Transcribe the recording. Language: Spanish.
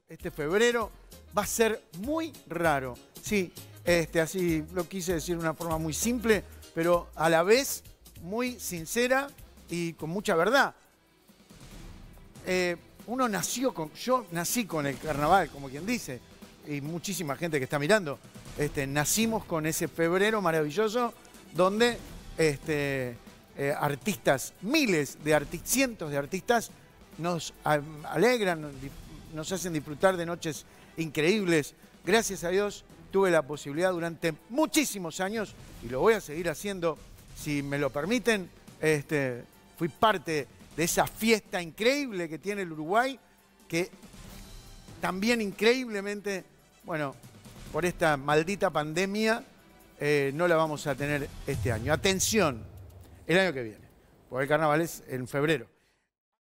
este febrero va a ser muy raro. Sí, así lo quise decir de una forma muy simple, pero a la vez muy sincera y con mucha verdad. Yo nací con el carnaval, como quien dice, y muchísima gente que está mirando. Nacimos con ese febrero maravilloso donde artistas, cientos de artistas nos alegran, nos hacen disfrutar de noches increíbles. Gracias a Dios tuve la posibilidad durante muchísimos años, y lo voy a seguir haciendo si me lo permiten. Fui parte de esa fiesta increíble que tiene el Uruguay, que también increíblemente, bueno, por esta maldita pandemia, no la vamos a tener este año. Atención, el año que viene, porque el carnaval es en febrero.